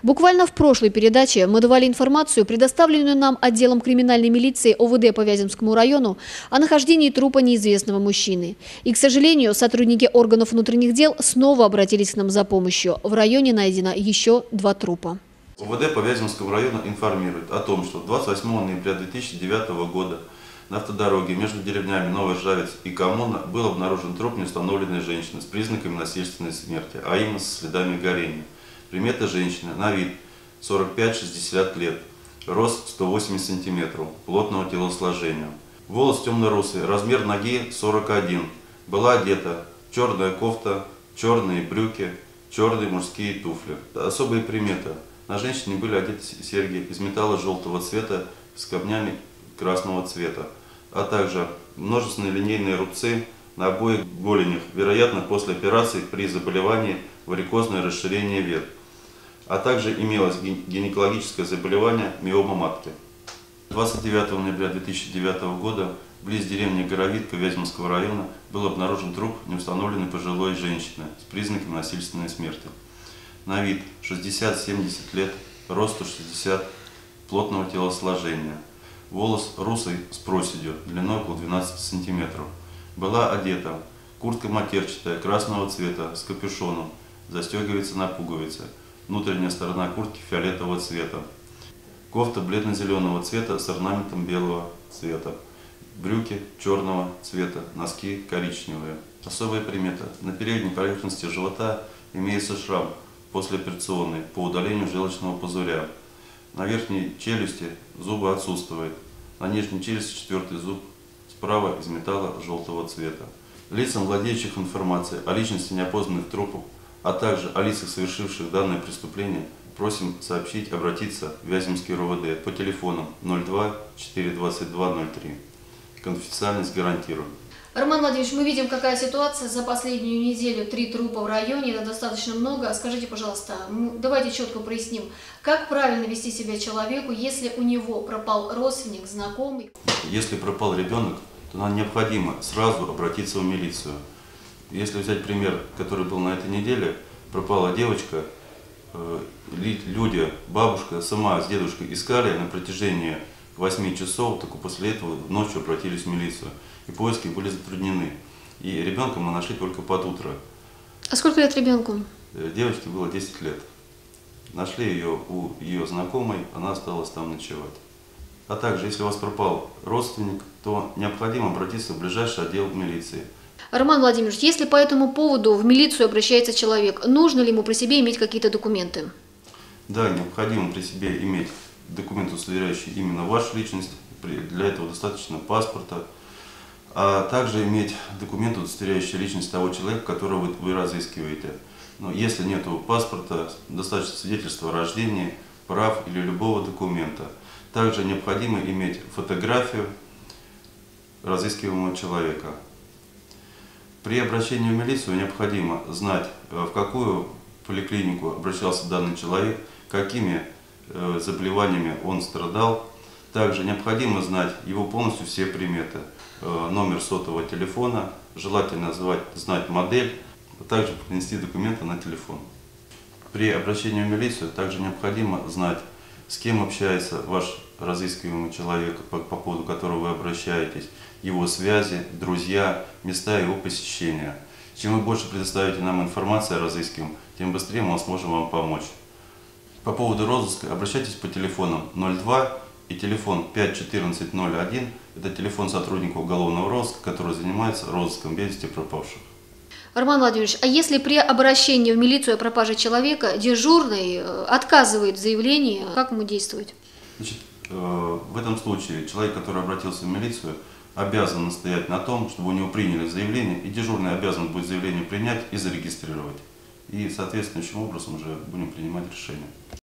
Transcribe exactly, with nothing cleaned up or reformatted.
Буквально в прошлой передаче мы давали информацию, предоставленную нам отделом криминальной милиции О В Д по Вяземскому району, о нахождении трупа неизвестного мужчины. И, к сожалению, сотрудники органов внутренних дел снова обратились к нам за помощью. В районе найдено еще два трупа. О В Д по Вяземскому району информирует о том, что двадцать восьмого ноября две тысячи девятого года на автодороге между деревнями Новый Ржавец и Коммуна был обнаружен труп неустановленной женщины с признаками насильственной смерти, а именно со следами горения. Приметы женщины: на вид сорок пять — шестьдесят лет, рост сто восемьдесят сантиметров, плотного телосложения. Волос темно-русый, размер ноги сорок один. Была одета черная кофта, черные брюки, черные мужские туфли. Особые приметы: на женщине были одеты серьги из металла желтого цвета с камнями красного цвета, а также множественные линейные рубцы на обоих голенях, вероятно, после операции при заболевании варикозное расширение вен, а также имелось гинекологическое заболевание миома матки. двадцать девятого ноября две тысячи девятого года близ деревни Горовитка Вяземского района был обнаружен труп неустановленной пожилой женщины с признаками насильственной смерти. На вид шестьдесят — семьдесят лет, рост сто шестьдесят, плотного телосложения. Волос русый с проседью, длиной около двенадцати сантиметров. Была одета куртка матерчатая, красного цвета, с капюшоном, застегивается на пуговицы. Внутренняя сторона куртки фиолетового цвета. Кофта бледно-зеленого цвета с орнаментом белого цвета. Брюки черного цвета, носки коричневые. Особая примета: на передней поверхности живота имеется шрам послеоперационный по удалению желчного пузыря. На верхней челюсти зубы отсутствуют. На нижней челюсти четвертый зуб справа из металла желтого цвета. Лицам, владеющих информацией о личности неопознанных трупов, а также о лицах, совершивших данное преступление, просим сообщить, обратиться в Вяземский Р О В Д по телефонам ноль два — четыреста двадцать два — ноль три. Конфиденциальность гарантируем. Роман Владимирович, мы видим, какая ситуация за последнюю неделю. Три трупа в районе, это достаточно много. Скажите, пожалуйста, давайте четко проясним, как правильно вести себя человеку, если у него пропал родственник, знакомый? Если пропал ребенок, то нам необходимо сразу обратиться в милицию. Если взять пример, который был на этой неделе, пропала девочка, люди, бабушка сама с дедушкой искали на протяжении восьми часов, только после этого ночью обратились в милицию. И поиски были затруднены. И ребенка мы нашли только под утро. А сколько лет ребенку? Девочке было десять лет. Нашли ее у ее знакомой, она осталась там ночевать. А также, если у вас пропал родственник, то необходимо обратиться в ближайший отдел милиции. Роман Владимирович, если по этому поводу в милицию обращается человек, нужно ли ему при себе иметь какие-то документы? Да, необходимо при себе иметь документы, удостоверяющие именно вашу личность. Для этого достаточно паспорта. А также иметь документы, удостоверяющие личность того человека, которого вы, вы разыскиваете. Но если нет паспорта, достаточно свидетельства о рождении, прав или любого документа. Также необходимо иметь фотографию разыскиваемого человека. При обращении в милицию необходимо знать, в какую поликлинику обращался данный человек, какими заболеваниями он страдал. Также необходимо знать его полностью все приметы, номер сотового телефона, желательно знать, знать модель, а также принести документы на телефон. При обращении в милицию также необходимо знать, с кем общается ваш разыскиваемый человек, по, по поводу которого вы обращаетесь, его связи, друзья, места его посещения. Чем вы больше предоставите нам информации о разыскиваемом, тем быстрее мы сможем вам помочь. По поводу розыска обращайтесь по телефонам ноль два и телефон пять четырнадцать ноль один. Это телефон сотрудника уголовного розыска, который занимается розыском без вести пропавших. Роман Владимирович, а если при обращении в милицию о пропаже человека дежурный отказывает в заявлении, как ему действовать? Значит, в этом случае человек, который обратился в милицию, обязан настоять на том, чтобы у него приняли заявление, и дежурный обязан будет заявление принять и зарегистрировать. И соответствующим образом уже будем принимать решение.